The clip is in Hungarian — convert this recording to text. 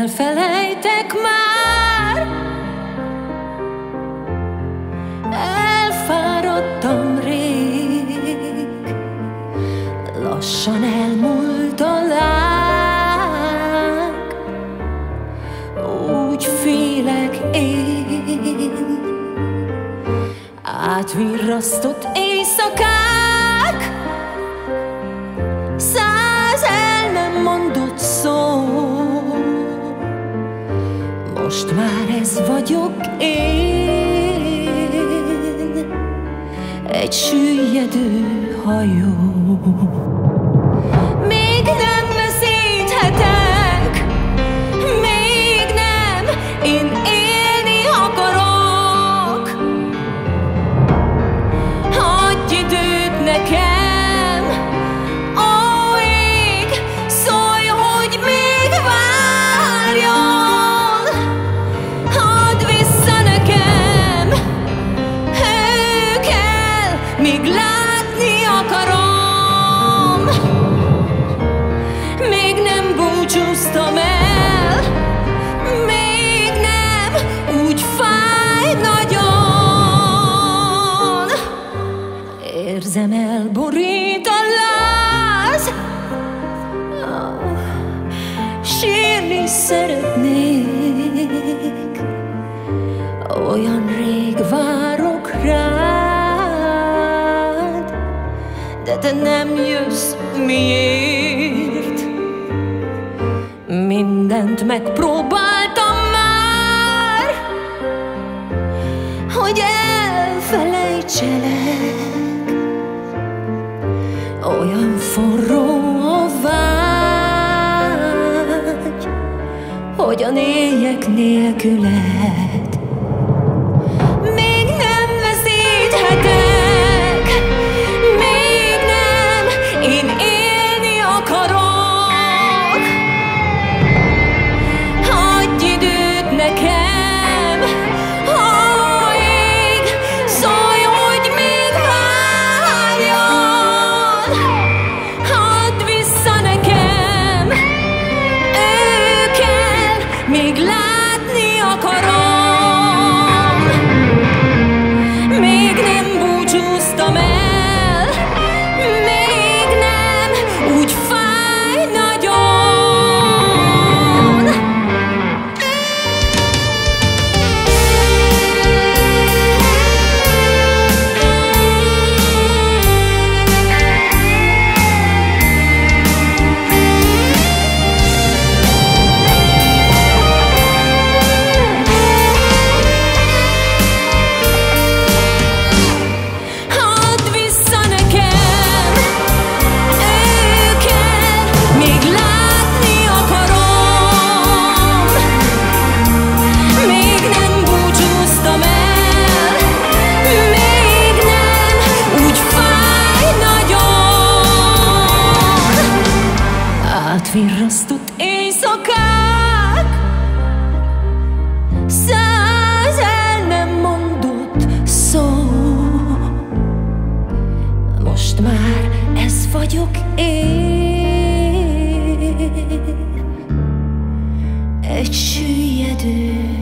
elfelejtek már. Elfáradtam rég, lassan elmúlt a láng. Úgy félek én átvirrasztott éjszakák, 100 el nem mondott szó. Most már ez vagyok én, egy süllyedő hajó. Még nem veszíthetek, még nem, én élni akarok. Adj időt nekem, ó ég, szólj, hogy még várjon. Add vissza nekem, ő kell, míg látni akarom. Még nem búcsúztam el, még nem, úgy fáj nagyon. Érzem, elborít a láz, sírni szeretnék, olyan rég várok rád, de te nem jössz, miért? Mindent megpróbáltam már, hogy elfelejtselek. Olyan forró a vágy, hogyan éljek nélküled. Még nem veszíthetek, még nem, én élni akarok. Adj időt nekem, ó ég, szólj, hogy még várjon. Add vissza nekem, ő kell, még látni akarom. Még nem búcsúztam el, még nem, úgy fáj nagyon. Add vissza nekem, ő kell, még látni akarom. Még nem búcsúztam el, még nem, úgy fáj nagyon. Átvirrasztott éjszakák, 100 el nem mondott szó. Most már ez vagyok én, egy süllyedő